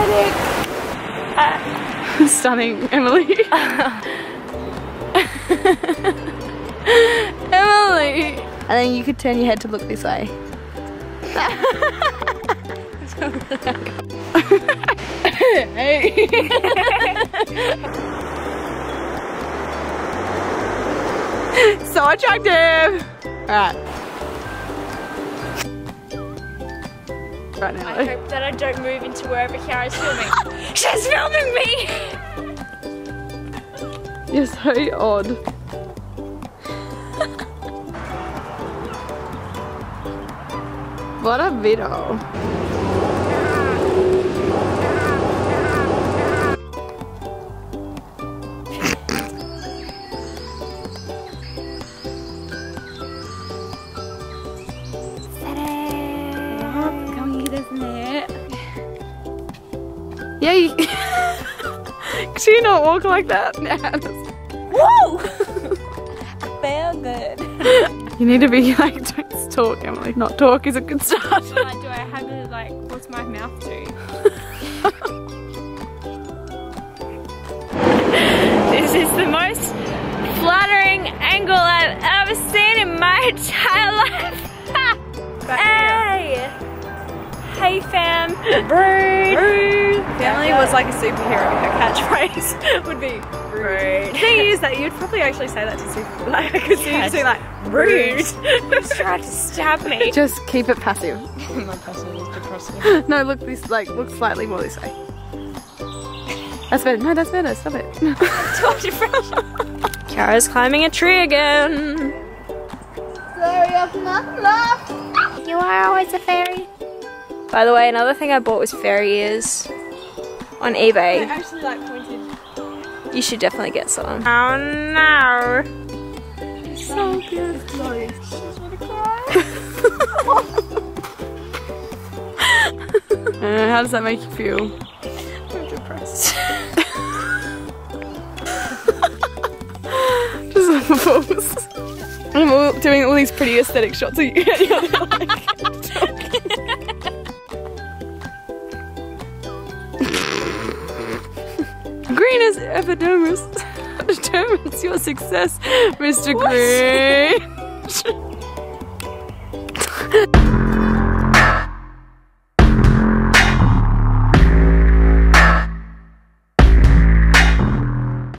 aesthetic. Stunning, Emily. Emily! And then you could turn your head to look this way. Hey! So attractive! Alright. Right now. I hope that I don't move into wherever Kiara's filming. She's filming me! You're so odd. What a video. Yeah, you could you not walk like that? Woo! I feel good. You need to be like, don't talk, Emily. Not talk is a good start. Do I have to like, what's my mouth do? This is the most flattering angle I've ever seen in my entire life. Hey! Hey fam! Rude! Rude! Emily was like a superhero. Her catchphrase would be rude. The thing is that you'd probably actually say that to super. Like I could see you saying like rude. Just tried to stab me. Just keep it passive. My person is depressing. No, look this, like, look slightly more this way. That's better. No, that's better. Stop it. Kiara's climbing a tree again. Sorry, I've not laughed. You are always a fairy. By the way, another thing I bought was fairy ears on eBay. I actually like pointed. You should definitely get some. Oh no! So good. Sorry. How does that make you feel? I'm depressed. Just a pause. I'm doing all these pretty aesthetic shots of you. You're like, green as epidermis determines your success, Mr. Green.